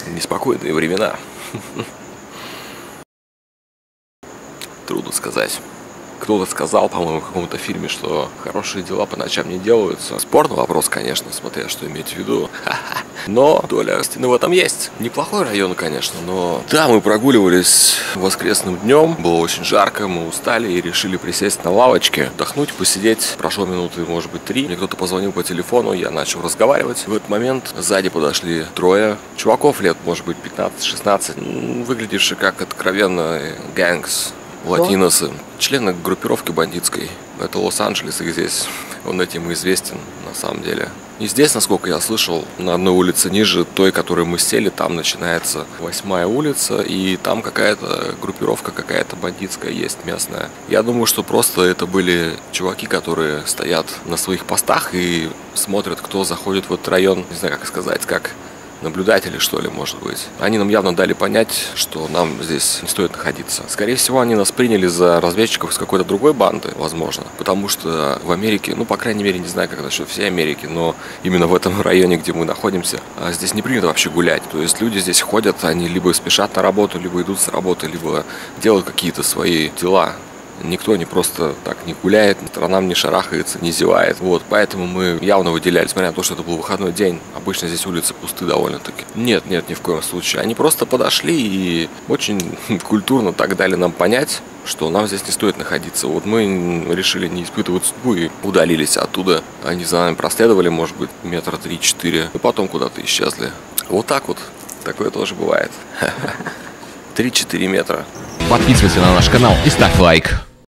неспокойные времена. Трудно сказать. Кто-то сказал, по-моему, в каком-то фильме, что хорошие дела по ночам не делаются. Спорный вопрос, конечно, смотря что иметь в виду. Но доля истины в этом есть. Неплохой район, конечно, но... Да, мы прогуливались воскресным днем. Было очень жарко, мы устали и решили присесть на лавочке, отдохнуть, посидеть. Прошло минуты, может быть, 3. Мне кто-то позвонил по телефону, я начал разговаривать. В этот момент сзади подошли трое чуваков лет, может быть, 15-16, выглядевшие как откровенно гэнгс. Латиносы, члены группировки бандитской. Это Лос-Анджелес, и здесь он этим известен на самом деле. И здесь, насколько я слышал, на одной улице ниже той, которой мы сели, там начинается 8-я улица, и там какая-то группировка, какая-то бандитская есть местная. Я думаю, что просто это были чуваки, которые стоят на своих постах и смотрят, кто заходит в этот район, не знаю, как сказать, как... наблюдатели, что ли, может быть. Они нам явно дали понять, что нам здесь не стоит находиться. Скорее всего, они нас приняли за разведчиков из какой-то другой банды, возможно. Потому что в Америке, ну, по крайней мере, не знаю, как насчет всей Америки, но именно в этом районе, где мы находимся, здесь не принято вообще гулять. То есть люди здесь ходят, они либо спешат на работу, либо идут с работы, либо делают какие-то свои дела. Никто не просто так не гуляет, по сторонам не шарахается, не зевает. Вот, поэтому мы явно выделялись, несмотря на то, что это был выходной день. Обычно здесь улицы пусты довольно-таки. Нет, ни в коем случае. Они просто подошли и очень культурно так дали нам понять, что нам здесь не стоит находиться. Вот мы решили не испытывать судьбу и удалились оттуда. Они за нами проследовали, может быть, метра 3-4, и потом куда-то исчезли. Вот так вот. Такое тоже бывает. 3-4 метра. Подписывайся на наш канал и ставь лайк.